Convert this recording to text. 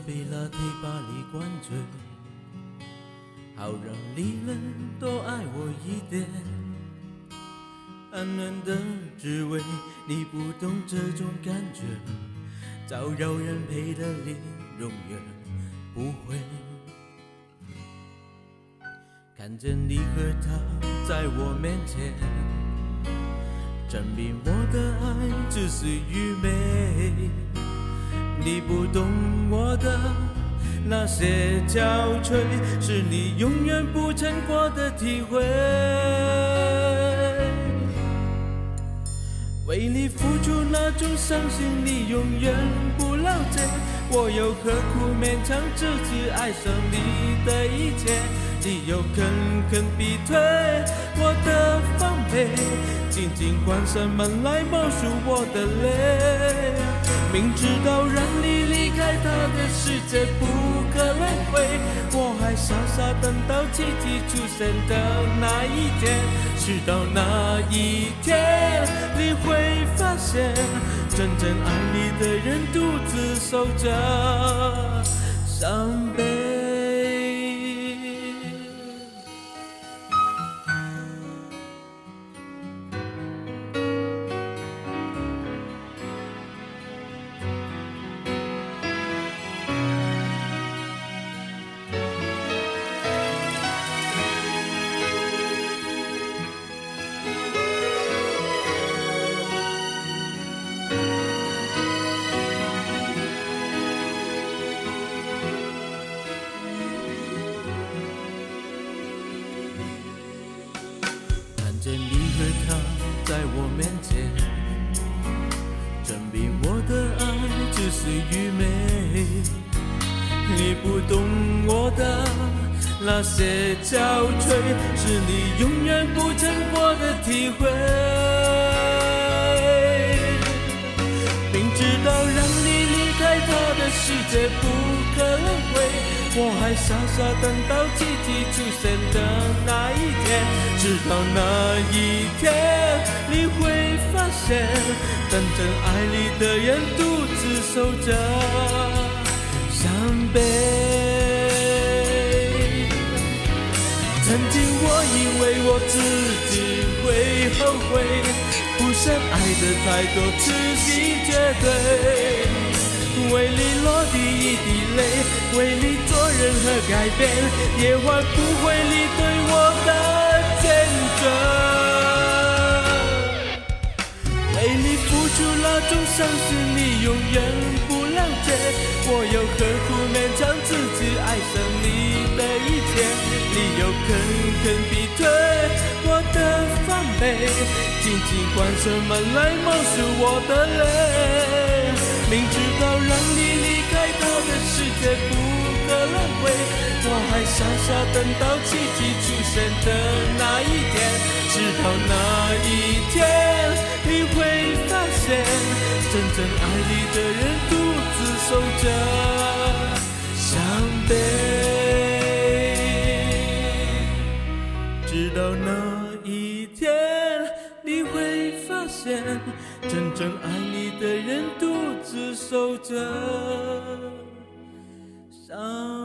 杯拿铁把你灌醉，好让你人多爱我一点。安暖的滋味，你不懂这种感觉，早有人陪了你，永远不会。看见你和他在我面前，证明我的爱只是愚昧。你不懂我的那些憔悴，是你永远不曾过的体会。为你付出那种伤心，你永远不了解。我又何苦勉强自己爱上你的一切？你又肯逼退我的防备，紧紧关上门来默数我的泪。明知道让你离开他的世界不可能会，我还傻傻等到奇迹出现的那一天。直到那一天，你会发现，真正爱你的人独自守着伤悲。见你和他在我面前，证明我的爱只是愚昧。你不懂我的那些憔悴，是你永远不曾过的体会。明知道让你离开他的世界不可能会，我还傻傻等到奇迹出现的那一天。直到那一天，你会发现，真正爱你的人独自守着伤悲。曾经我以为我自己会后悔，不想爱的太多，痴心绝对。为你落地一滴泪，为你做任何改变，也换不回你对我的坚决。为你付出那种伤心，你永远不了解。我又何苦勉强自己爱上你的一切？你又肯逼退我的防备，紧紧关上门来默数我的泪。明知道让你离开他的世界不可能会，我还傻傻等到奇迹出现的那一天。直到那一天，你会发现，真正爱你的人独自守着伤悲。直到那一天，你会发现，真正爱你的人独自守着伤